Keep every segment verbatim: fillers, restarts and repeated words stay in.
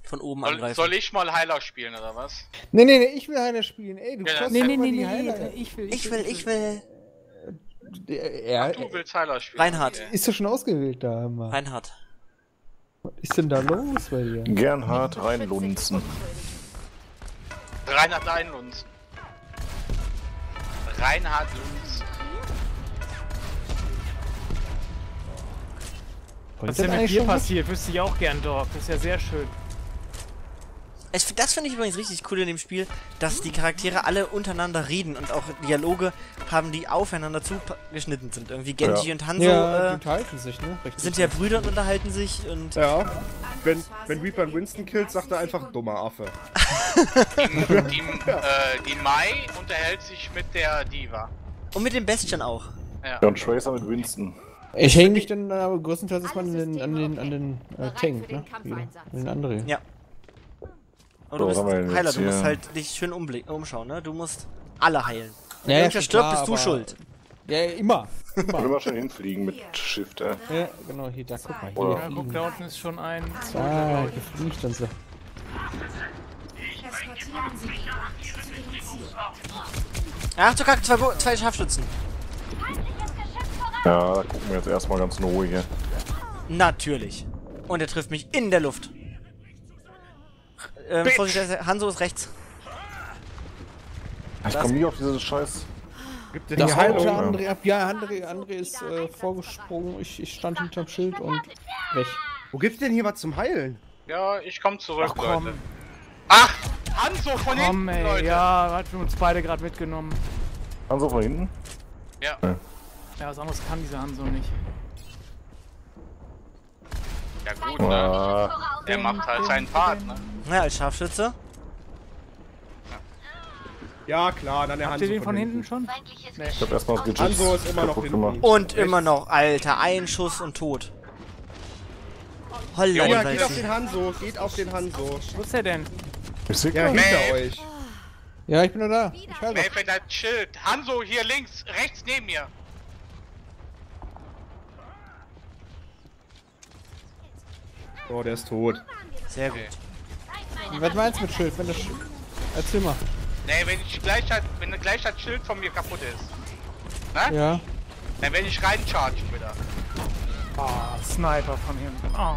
von oben Soll, angreifen. soll ich mal Heiler spielen, oder was? Nee, nee, nee, ich will Heiler spielen. Ey, du Ja, schaust nee, doch nee, immer nee, die nee, Heiler. ich will, Ich will, ich will. Er Du willst Heiler spielen. Reinhard. Okay. ist doch schon ausgewählt da immer. Reinhard. Was ist denn da los bei dir? Gernhard reinlunzen. Reinhard Leinlunz. Reinhard Lunz. Was ist denn mit dir passiert? Wüsste ich auch gern, Dog. Das ist ja sehr schön. Ich, das finde ich übrigens richtig cool in dem Spiel, dass die Charaktere alle untereinander reden und auch Dialoge haben, die aufeinander zugeschnitten sind. Irgendwie Genji Ja. und Hanzo Ja, äh, die halten sich, ne? Richtig. sind ja Brüder und unterhalten sich und... Ja, wenn, wenn Reaper einen Winston killt, sagt er einfach dummer Affe. Die, die, äh, die Mai unterhält sich mit der Diva. Und mit dem Bestien auch. Ja. Ja, und Tracer mit Winston. Ich hänge mich dann aber größtenteils erstmal an den, an den, an den äh, Tank, ne? Wieder. An den anderen. Ja. Und du So, bist was haben wir denn Heiler, jetzt du musst hier? halt dich schön umblicken, umschauen, ne? Du musst alle heilen. Wenn Ja, ja, irgendwer schon stirbt, klar, bist du aber- schuld. Ja, immer. Ich will immer schön hinfliegen mit Shift, ey. Ja, genau, hier, da, guck mal. Hier Oder- Ja, guck, fliegen. da unten ist schon ein... Ah, hier fliegt und so. Ach du Kack, zwei, Bo- zwei Scharfschützen. Ja, da gucken wir jetzt erstmal ganz in Ruhe hier. Natürlich. Und er trifft mich in der Luft. Ähm, Vorsicht, Hanzo ist rechts. Ich komme nie auf diese Scheiß. Gibt dir Da die haut der Heilung? André ab. Ja, André, André ist äh, vorgesprungen. Ich, ich stand hinterm Schild und weg. Wo gibt's denn hier was zum Heilen? Ja, ich komm zurück, Ach komm, Leute. Ach! Hanzo von komm hinten, ey, Leute! ja, hat wir uns beide gerade mitgenommen. Hanso von hinten? Ja. Ja, was anderes kann dieser Hanso nicht. Ja gut, ne? Ah, Der macht halt seinen Part, ne? Na, als Scharfschütze. Ja, klar, dann der Habt Hanzo ihr den von hinten schon? ich hab erstmal das Gadget Hanzo ist immer noch kaputt hinten. gemacht. Und immer noch, Alter, ein Schuss und tot. Holla, Ja, die geht auf Waldfee. den Hanzo, geht auf den Hanzo. Wo ist der denn? Ich seh Ja, gar hinter Nee. euch. Ja, ich bin noch da. Ich halte. Ey, wenn das Schild. Hanzo hier links, rechts neben mir. Oh, der ist tot. Sehr gut. Was meinst du mit Schild? Wenn das Sch Erzähl mal. Nee, wenn ich gleich halt, wenn gleich das Schild von mir kaputt ist. Ne? Ja. Dann werde ich reinchargen wieder. Oh, Sniper von hinten. Oh.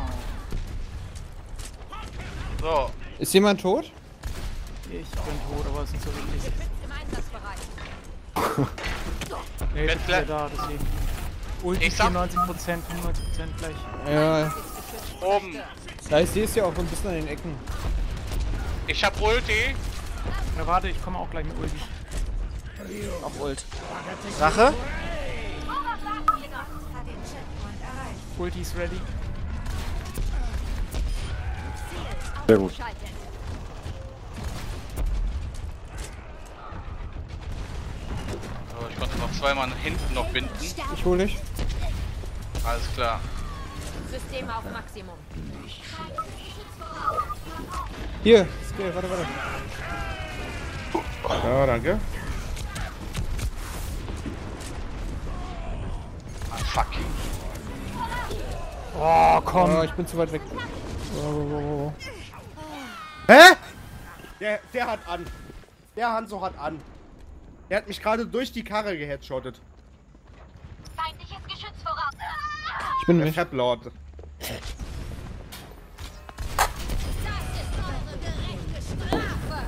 So. Ist jemand tot? Ich bin tot, aber es ist nicht so wichtig. Nee, Wird ich bin gleich- wieder da, deswegen. Ulti Ich sag- vierundneunzig Prozent, fünfundneunzig Prozent gleich. Ja. Oben. Da ist sie ist ja auch so ein bisschen an den Ecken. Ich hab Ulti. Na warte, ich komme auch gleich mit Ulti. Auch Ult. Rache? Ulti ist ready. Sehr gut. So, ich konnte noch zweimal hinten noch binden. Ich hol dich. Alles klar. System auf Maximum. Hier, Skill, warte, warte. Ja, danke. Ah, fuck. Oh, komm. Oh, ich bin zu weit weg. Oh, oh, oh, oh. Hä? Der, der hat an. Der Hanzo hat an. Der hat mich gerade durch die Karre geheadshottet. Feindliches Geschütz voraus. Ich bin Der weg. Fatlord. Das ist eure gerechte Strafe.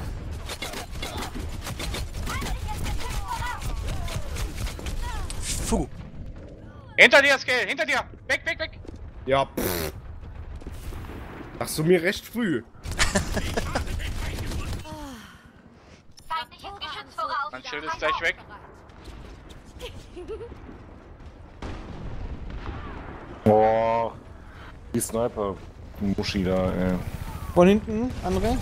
Puh. Hinter dir, Scale, hinter dir. Weg, weg, weg. Ja, pff. Sagst du mir recht früh. Feindliches Geschütz voraus. Mein Schild ist gleich weg. Boah. Die Sniper-Muschi da, ey. Von hinten, André.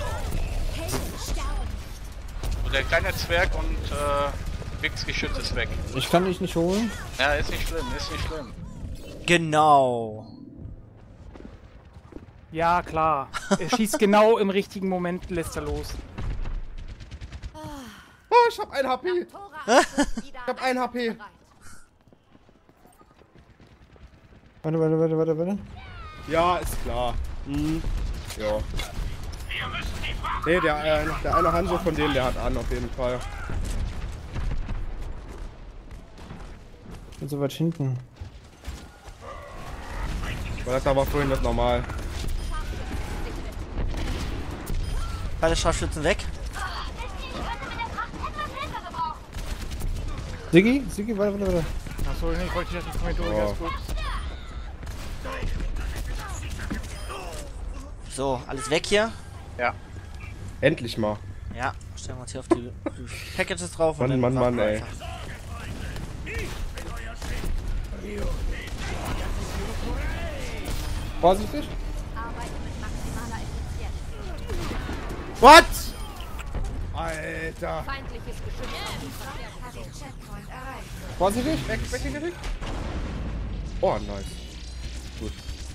So, der kleine Zwerg und äh, Wix Geschütz ist weg. Ich kann dich nicht holen. Ja, ist nicht schlimm, ist nicht schlimm. Genau. Ja, klar. Er schießt genau im richtigen Moment, lässt er los. Oh, ich hab ein H P. Ich hab ein H P. Warte, warte, warte, warte, warte. Ja, ist klar. Ja. Nee, der, äh, der eine Hanzo von denen, der hat an, auf jeden Fall. Ich bin so weit hinten. Weil das war vorhin nicht normal. Beide Scharfschützen weg. Siggi? Siggi, warte, warte, warte. Achso, nee, ich wollte nicht, dass die Kommilitonen Oh. ganz gut. So, alles weg hier. Endlich mal. Ja, stellen wir uns hier auf die, die Packages drauf. Mann, und dann Mann, warten Mann, wir ey. einfach. Vorsichtig. Arbeite mit maximaler Effizienz. What? Alter. Feindliches Geschütz. Checkpoint erreicht. Vorsichtig. Weg, weg, weg, weg. Oh, nice. Gut.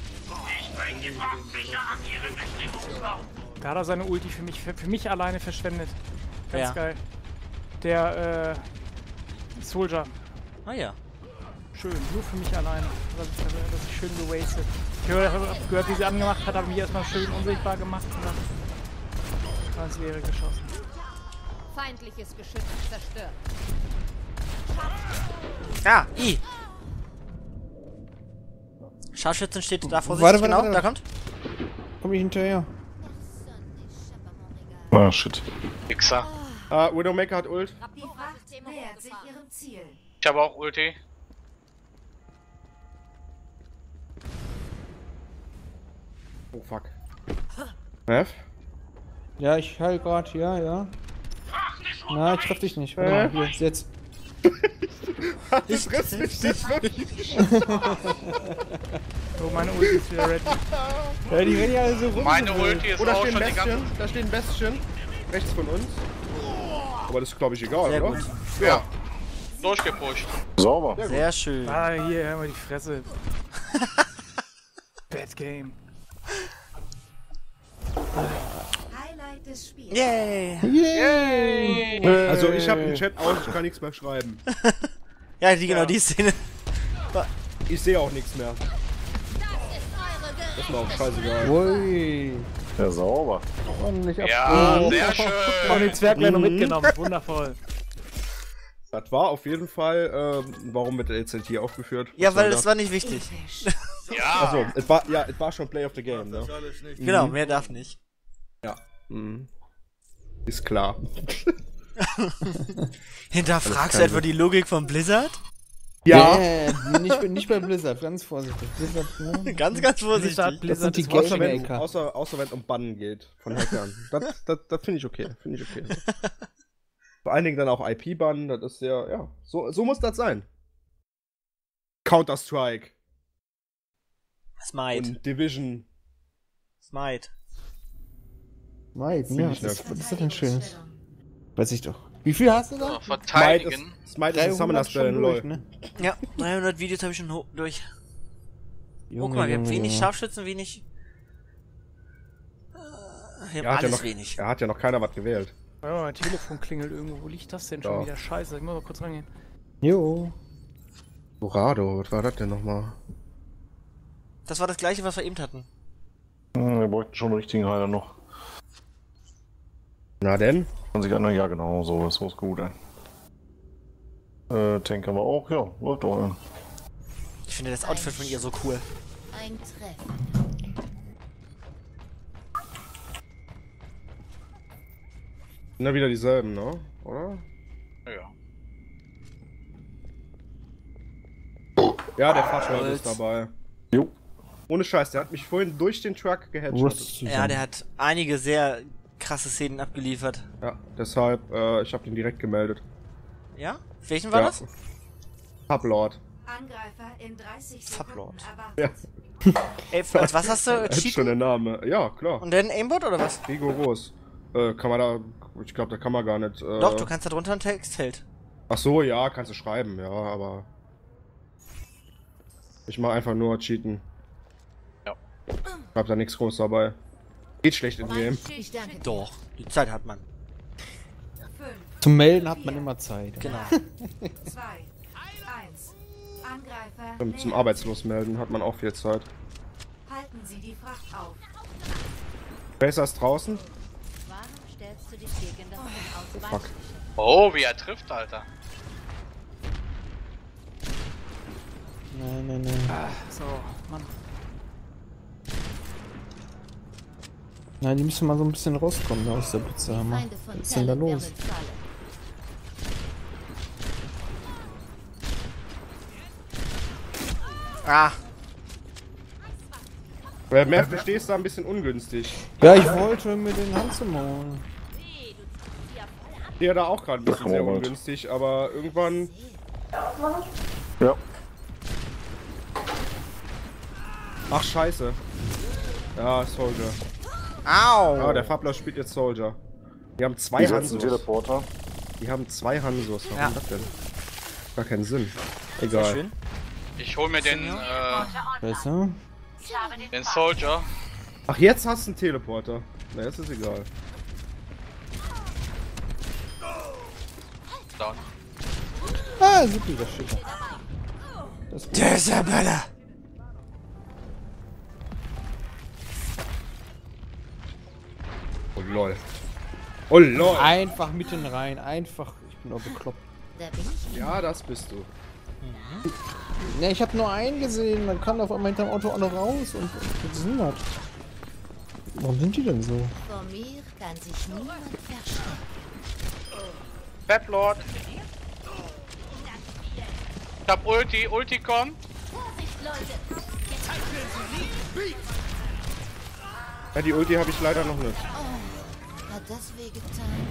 Da hat er seine Ulti für mich, für, für mich alleine verschwendet. Ganz Ja. geil. Der, äh, Soldier. Ah ja. Schön, nur für mich alleine. Das ist, das ist schön gewastet. Ich habe gehört, wie sie angemacht hat, habe mich erstmal schön unsichtbar gemacht und dann war ins Leere geschossen. Feindliches Geschütz zerstört. Ah, I. Scharfschützen steht da vorsichtig, Warte, warte, genau, warte. da kommt. Komm ich hinterher. Ah, shit. Wichser. Uh, Widowmaker hat Ult. Die Fracht nähert sich ihrem Ziel. Ich habe auch Ulti. Oh, fuck. F? Ja, ich heil grad, ja, ja. Na, ich treff dich nicht. Warte Äh? mal, hier, jetzt. Ich triff's mich nicht wirklich. So, meine Ulti ist wieder ready. Ja, die rennen ja alle so rum. Meine Ulti ist Oh, da auch stehen schon die ganze... Bestien. Da stehen Bestien. Rechts von uns. Aber das ist, glaube ich, egal, Sehr oder? gut. Ja. Durchgepusht. Sauber. Sehr schön. Ah, hier, hör mal die Fresse. Bad Game. Highlight des Spiels. Yay. Yay! Also, ich habe den Chat aus, ich kann nichts mehr schreiben. Ja, die, genau, die Szene. Ich sehe auch nichts mehr. Das ist eure Das ist Gericht. mir auch scheißegal. Ui. Ja, sauber. Ordentlich Ja, ab. sehr Und schön. den Zwerg gleich noch Mhm. mitgenommen. Wundervoll. Das war auf jeden Fall, ähm, warum wird der L Z T aufgeführt? Ja, Was weil soll das war nicht wichtig. Ja. Also, es war, ja, es war schon Play of the Game, ne? Genau, mehr darf nicht. Mhm. Ist klar. Hinterfragst du kann etwa die Logik von Blizzard? Ja. Yeah, nicht, nicht bei Blizzard, ganz vorsichtig. Blizzard, ne? Ganz, ganz vorsichtig. Das sind die ist Außer wenn, Game-Maker. außer, außer wenn es um Bannen geht von Hackern. Das, das, das finde ich okay. Finde ich okay. Vor allen Dingen dann auch I P-Bannen, das ist ja, ja. So, so muss das sein. Counter-Strike Smite. und Division. Smite. Mike, Find ja, ich was, nicht. ist- was ist das denn Schönes? Weiß ich doch. Wie viel hast du da? So, Smite ist, verteidigen. Smite ist ein Summoner-Spell, schon lol. durch, ne? Ja, dreihundert Videos habe ich schon ho- durch. Oh, Junge, guck mal, wir haben Junge, wenig Junge. Scharfschützen, wenig. Äh, Wir haben Ja, hat ja alles noch, wenig. ja, hat ja noch keiner was gewählt. Warte mal, mein Telefon klingelt irgendwo. Wo liegt das denn schon Da. wieder? Scheiße, ich muss mal kurz rangehen. Jo. Dorado, was war das denn nochmal? Das war das gleiche, was wir eben hatten. Hm, wir bräuchten schon einen richtigen Heiler noch. Na denn? Kann sich einer, ja genau, so ist was gut, ey. Äh, Tank haben wir auch, ja, läuft doch, ey. Ich finde das Outfit von ihr so cool. Ein Treffen. Sind ja wieder dieselben, ne? Oder? Ja. Ja, der Fahrschwert Holz. ist dabei. Jo. Ohne Scheiß, der hat mich vorhin durch den Truck geheadshottet. Rust Ja, der hat einige sehr krasse Szenen abgeliefert. Ja, deshalb, äh, ich hab den direkt gemeldet. Ja? Welchen war ja. das? Sublord. Angreifer in dreißig Sublord. Sekunden Ja, erwartet. Ey, als was hast du? das ist schon Cheaten? der Name. Ja, klar. Und dann Aimbot oder was? Rigoros. Äh, kann man da. Ich glaube, da kann man gar nicht. Äh, Doch, du kannst da drunter ein Textfeld. Ach so, ja, kannst du schreiben, ja, aber. Ich mach einfach nur cheaten. Ja. Ich hab da nichts groß dabei. Geht schlecht in Game. Ich danke dir. Doch, die Zeit hat man. Fünf, Zum Melden hat man immer Zeit. Genau. zwei, eins. Angreifer Zum, zum nähert Arbeitslos melden hat man auch viel Zeit. sich. Halten Sie die Fracht auf. Tracer ist draußen. Warum stellst du dich gegen das Oh, fuck. Oh, wie er trifft, Alter. Nein, nein, nein. So, Mann. Nein, die müssen mal so ein bisschen rauskommen da aus der Blitzerhammer. Feinde von Was ist denn da Talon los? werden fallen. Ah, Wer merkt, du stehst da ein bisschen ungünstig. Ja, ich wollte mir den Handsum holen. Hier da auch gerade ein bisschen Ach, sehr Moment. ungünstig, aber irgendwann. Ja. Ach, scheiße. Ja, Soldier. au. Ah, der Fabler spielt jetzt Soldier. Die haben zwei Die setzen Hansos. Teleporter. Die haben zwei Hansos. Warum Ja. das denn? Gar keinen Sinn. Sehr Egal. schön. Ich hol mir den, äh, Besser? den Soldier. Ach, jetzt hast du einen Teleporter. Na, jetzt ist egal. Da. Ah, super, das steht da. Das ist gut. Der ist ja Böller. Oh lol. Oh lol. Einfach mitten rein, einfach. Ich bin auch bekloppt. Da bin ich. Ja, das bist du. Ne, ich habe nur einen gesehen, dann kann auf einmal hinterm Auto alle raus und was ist denn das? Warum sind die denn so? Vor mir kann sich niemand verstecken. Fablord. Ich hab Ulti, Ulti kommt. Vorsicht, Leute! Ja, die Ulti habe ich leider noch nicht. Hat das wehgetan?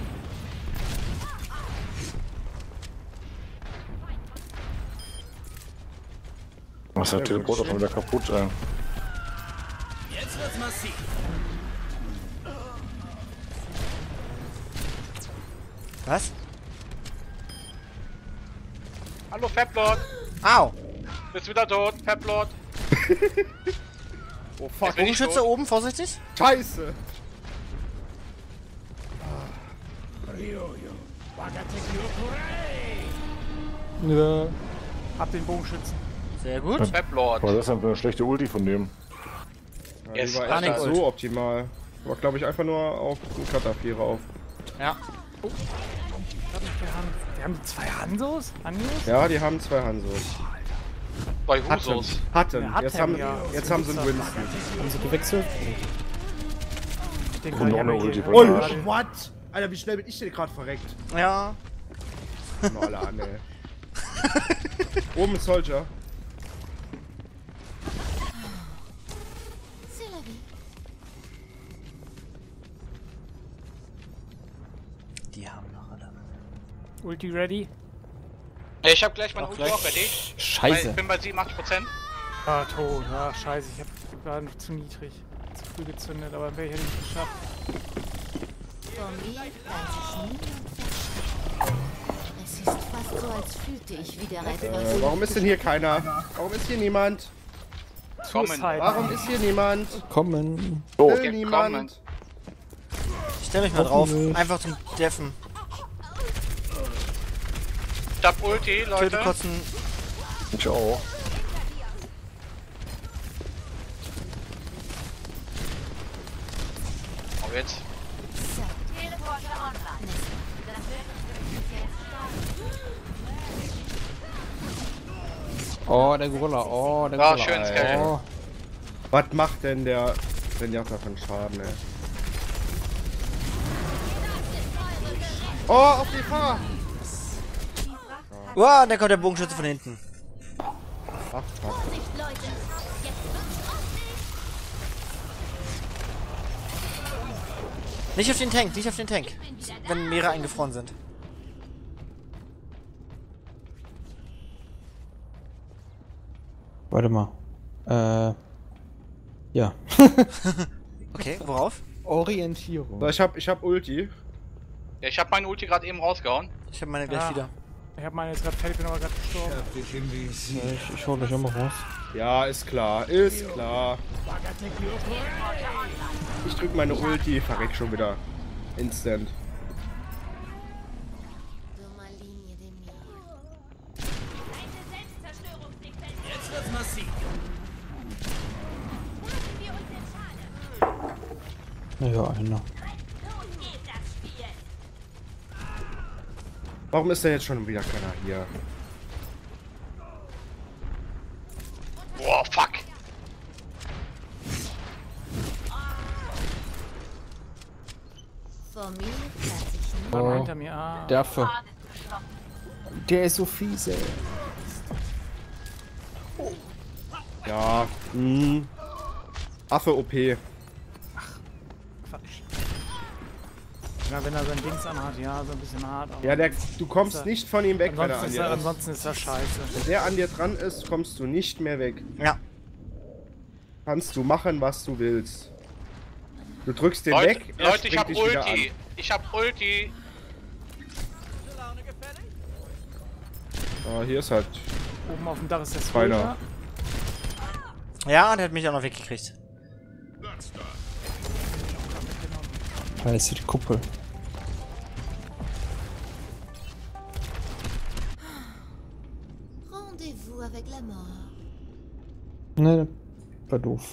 Was ist der Teleporter schon wieder kaputt, ey. Was? Hallo Fablord. Au. Bist wieder tot, Fablord. Oh fuck. bin ich Bogenschütze tot. oben, vorsichtig. Scheiße. Ja. Hab den Bogenschützen. Sehr gut. Fablord. Aber das ist einfach eine schlechte Ulti von dem. Ja, Yes, die war Running echt Ult. so optimal. War glaube ich einfach nur auf den Cutter vier rauf. Ja. Wir haben, wir haben zwei Hansos? Hansos? Ja, die haben zwei Hansos. Bei Hatten. Husos. Hatten. Ja, Jetzt hatten, haben, ja. jetzt haben sie einen Winston. Haben sie gewechselt? Den Und kann ich noch eine aber Ulti hier- von Oh, Arsch. what? Alter, wie schnell bin ich denn gerade verreckt? Ja. Nolle an, ey. Oben ist Soldier. Die haben noch alle. Ulti ready? Ja, ich hab gleich meine Auch Ulti gleich. auch ready. Weil Scheiße. ich bin bei siebenundachtzig Prozent. Ah, tot. Ah, scheiße. Ich hab, war noch zu niedrig. Zu früh gezündet, aber wäre ich hätte nicht geschafft. Vor mir kann sich niemand verstecken. Es ist fast so, als fühlte ich wieder etwas. Äh, warum ist denn hier keiner? Warum ist hier niemand? Kommen. Warum ist hier niemand? Kommen. Oh, Will Gekommen. niemand? Ich stell mich mal drauf. Hoffentlich. Einfach zum Deffen. Ich hab Ulti, Töte Leute. kotzen. ich auch. Oh, jetzt. Oh, der Gorilla. Oh, der Ah, Gorilla. schön, Scale. Oh. Was macht denn der Senjata von Schaden, ey? Oh, auf die Fahr! Wow, da kommt der Bogenschütze von hinten. Ach, fuck. Nicht auf den Tank, nicht auf den Tank. Wenn mehrere eingefroren sind. Warte mal. Äh. Ja. Okay, worauf? Orientierung. So, ich hab, ich hab Ulti. Ja, ich hab meine Ulti gerade eben rausgehauen. Ich habe meine gleich Ah. wieder. Ich hab meine jetzt gerade fertig, bin aber gerade gestorben. Ja, ich, ich hol gleich auch mal raus. Ja, ist klar, ist klar. Ich drück meine Ulti, verreck schon wieder. Instant. Dummer Linie de mir. Ja, Ja, einer. Warum ist denn jetzt schon wieder keiner hier? Boah, fuck. Vor mir kann sich niemand. Warte mal Oh, hinter mir. Ah. der Affe. Der ist so fies, ey. Ja, hm. Affe O P. Quatsch. Ja, wenn er sein Dings anhat, ja, so ein bisschen hart. Aber Ja, der, du kommst Ist er- nicht von ihm weg, wenn er ansonsten, an ist dir er, ist. ansonsten ist das scheiße. Wenn der an dir dran ist, kommst du nicht mehr weg. Ja. Kannst du machen, was du willst. Du drückst den Leute, weg, er Leute ich springt hab dich wieder an. Ulti. Ich hab Ulti. Ah, hier ist halt. Oben auf dem Dach ist der Feiner. Spoiler. Ja, der hat mich auch noch weggekriegt. Da ist die Kuppel. Rendezvous avec la mort. Ne, war doof.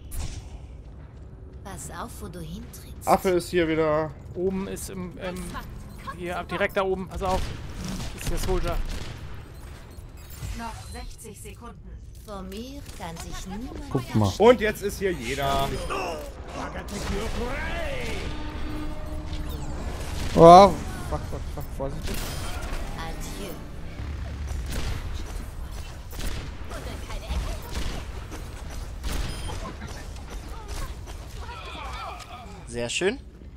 Pass auf, wo du hintrittst. Affe ist hier wieder. Oben ist im, im hier direkt da oben, pass auf. Ist der Soldier. Noch sechzig Sekunden. Vor mir kann sich niemand. Guck mal. Und jetzt ist hier jeder. Oh, fuck, fuck, fuck, vorsichtig. Adieu. Sehr schön.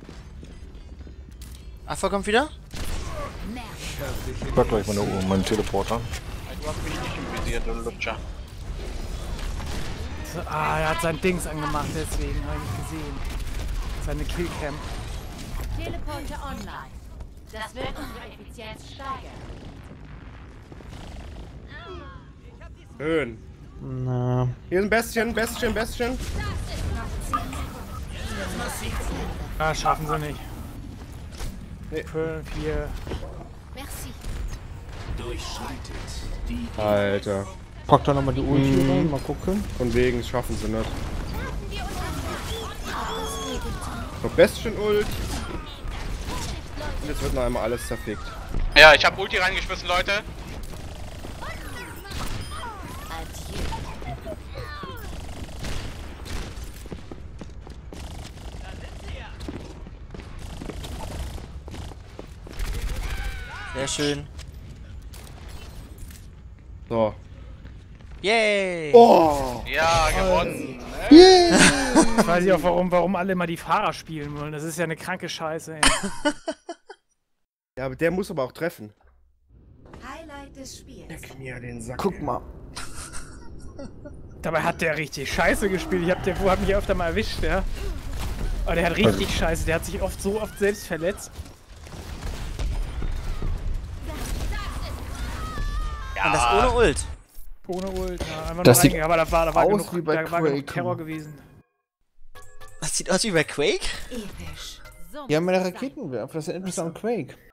Affe kommt wieder. Ich pack gleich meine Uhr, meinen Teleporter. Du hast mich nicht im Visier, du Lutscher. So, ah, er hat sein Dings angemacht, deswegen habe ich nicht gesehen. Seine Killcam. Teleporter online. Das wird unsere Effizienz steigern. Schön. Na, Hier ist ein Bestien, Bestien, Bestien. Ah, schaffen sie nicht. Nee. Fünf, vier. Merci. Alter. pack da nochmal die Ulti rein, mal gucken. Von wegen schaffen sie nicht. Noch Bestien Ult. Und jetzt wird noch einmal alles zerfickt. Ja, ich hab Ulti reingeschmissen, Leute. Adieu. Sehr schön. So. Yay! Oh! Ja, gewonnen. Ich weiß nicht auch, warum, warum alle mal die Fahrer spielen wollen. Das ist ja eine kranke Scheiße, ey. Ja, aber der muss aber auch treffen. Highlight des Spiels. Leck mir den Sack. Guck mal. Dabei hat der richtig scheiße gespielt. Ich hab, der hat mich ja öfter mal erwischt, ja. Aber der hat richtig scheiße. Der hat sich oft so oft selbst verletzt. Und das ohne Ult. Ohne Ult. Ja, einfach Das nur sieht reingegangen. Aber da war, da war, aus genug, wie bei da war genug Quake. Terror gewesen. Das sieht aus wie bei Quake? Episch. Die haben eine Raketenwerfer, das erinnert mich an Quake.